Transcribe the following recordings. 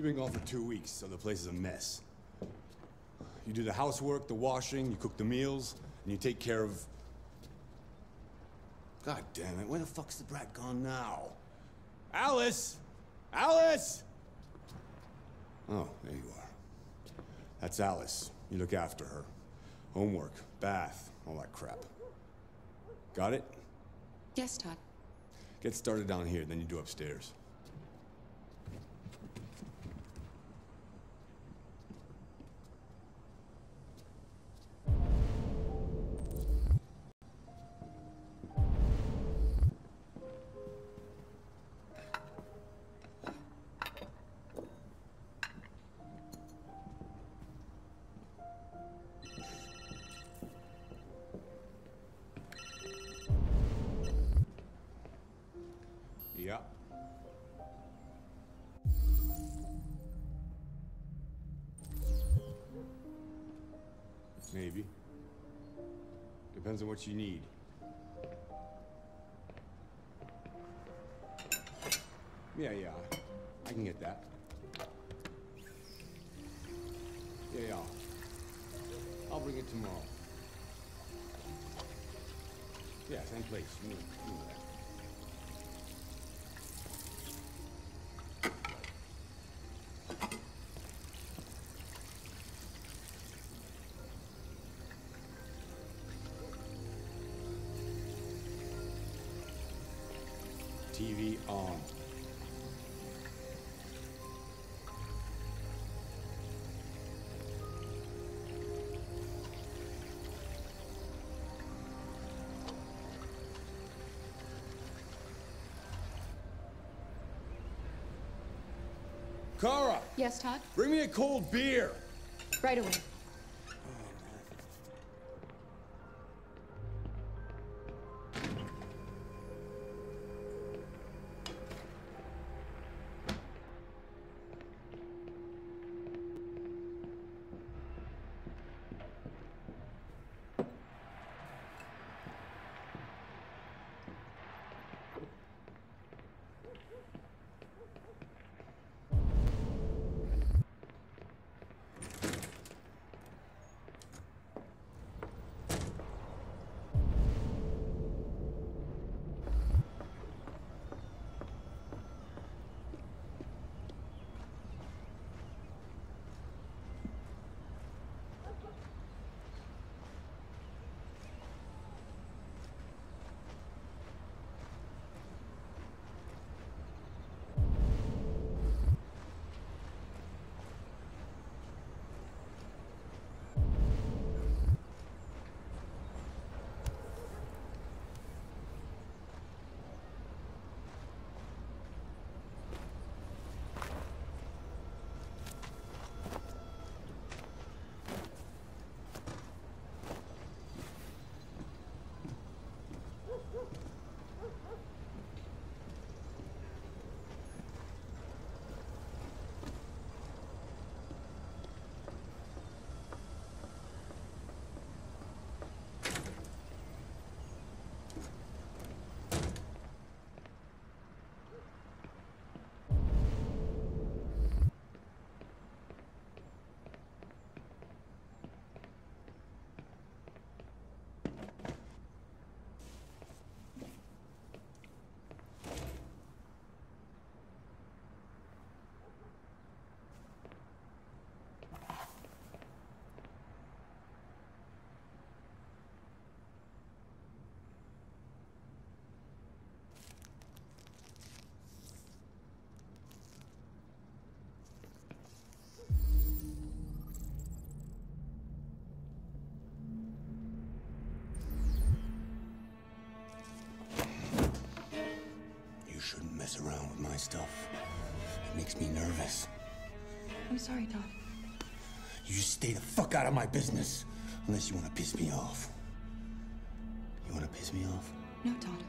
You've been gone for 2 weeks, so the place is a mess. You do the housework, the washing, you cook the meals, and you take care of... God damn it, where the fuck's the brat gone now? Alice! Alice! Oh, there you are. That's Alice. You look after her. Homework, bath, all that crap. Got it? Yes, Todd. Get started down here, then you do upstairs. Yeah. Maybe. Depends on what you need. Yeah, I can get that. Yeah. I'll bring it tomorrow. Yeah, same place. You know that. TV on. Kara! Yes, Todd? Bring me a cold beer! Right away. Shouldn't mess around with my stuff. It makes me nervous. I'm sorry, Todd. You just stay the fuck out of my business. Unless you want to piss me off. You want to piss me off? No, Todd.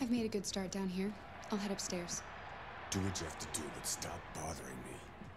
I've made a good start down here. I'll head upstairs. Do what you have to do, but stop bothering me.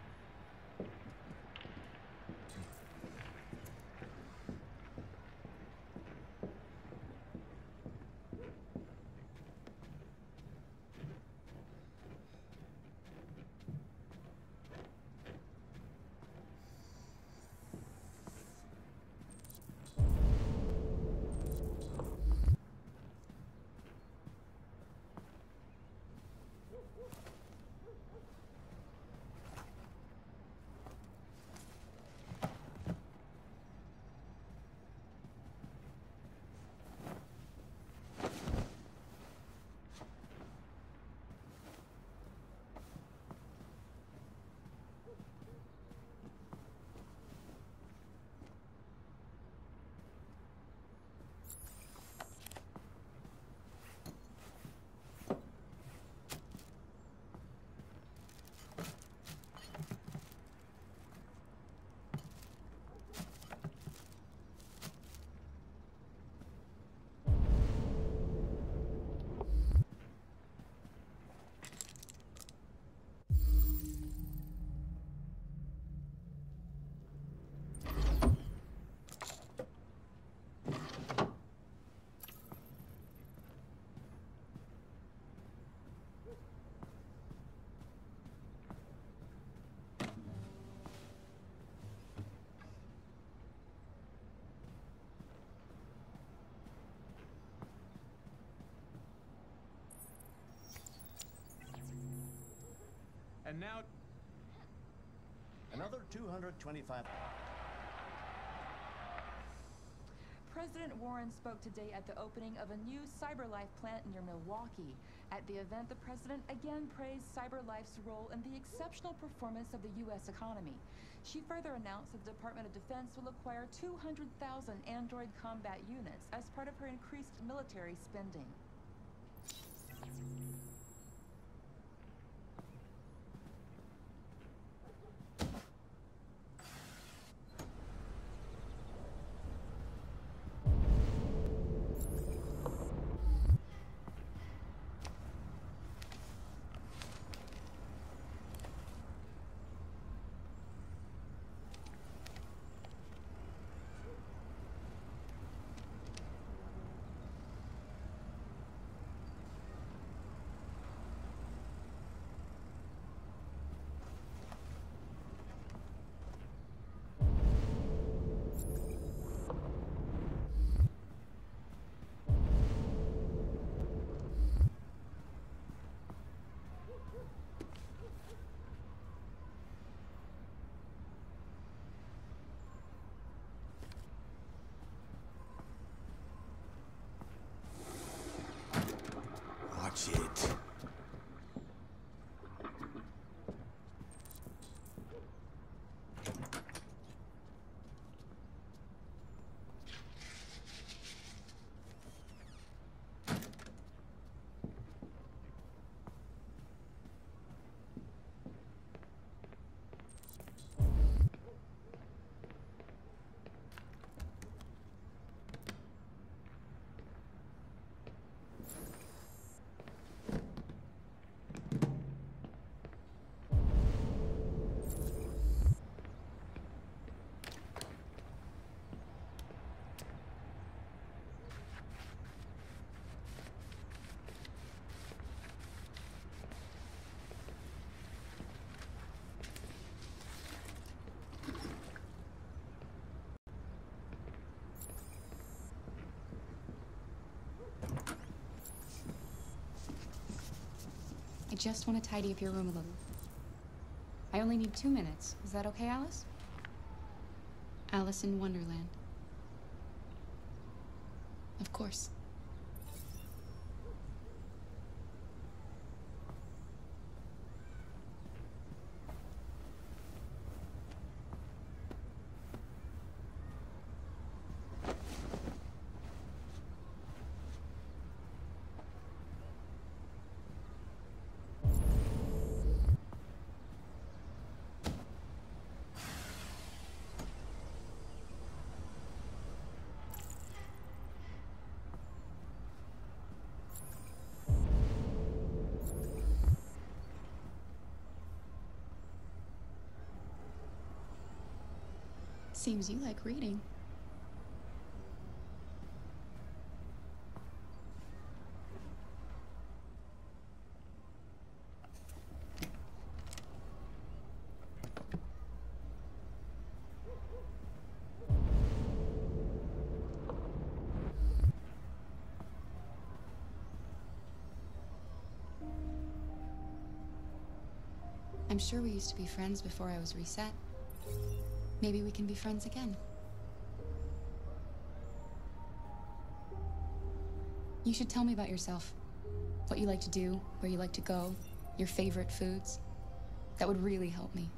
And now, another 225. President Warren spoke today at the opening of a new CyberLife plant near Milwaukee. At the event, the president again praised CyberLife's role in the exceptional performance of the U.S. economy. She further announced that the Department of Defense will acquire 200,000 Android combat units as part of her increased military spending. Watch it. I just want to tidy up your room a little. I only need 2 minutes. Is that okay, Alice? Alice in Wonderland. Of course. Seems you like reading. I'm sure we used to be friends before I was reset. Maybe we can be friends again. You should tell me about yourself. What you like to do, where you like to go, your favorite foods. That would really help me.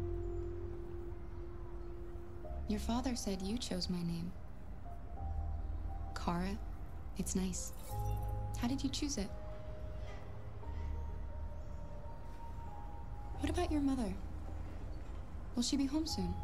Your father said you chose my name. Kara. It's nice. How did you choose it? What about your mother? Will she be home soon?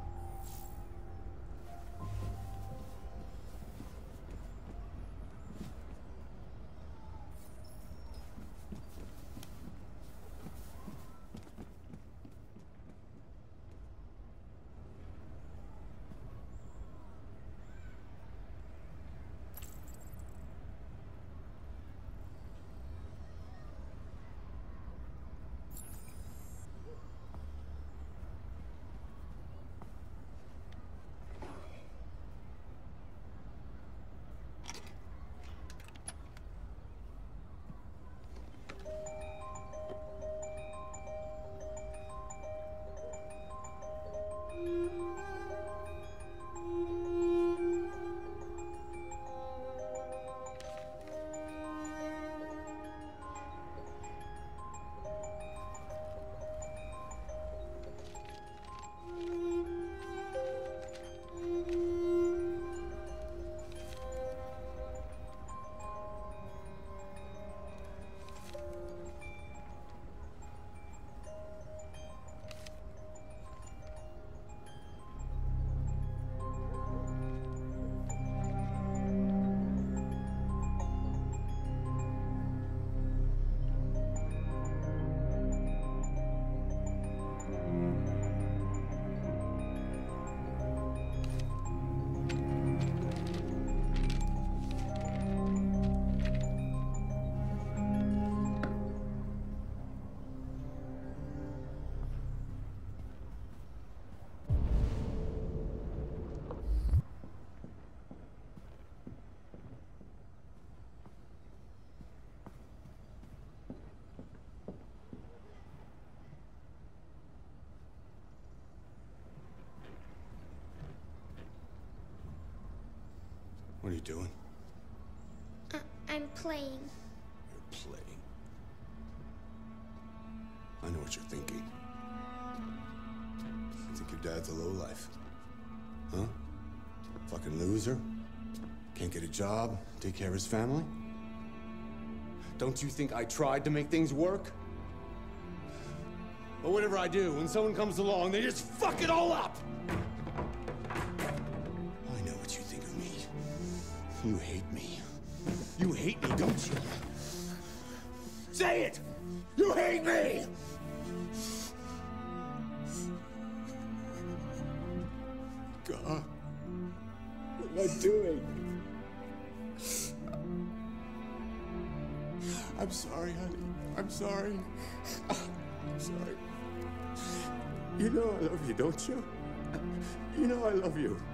What are you doing? I'm playing. You're playing. I know what you're thinking. You think your dad's a lowlife? Huh? Fucking loser? Can't get a job, take care of his family? Don't you think I tried to make things work? But whatever I do, when someone comes along, they just fuck it all up! I know what you think of me. You hate me. You hate me, don't you? Say it! You hate me! God, what am I doing? I'm sorry, honey. I'm sorry. I'm sorry. You know I love you, don't you? You know I love you.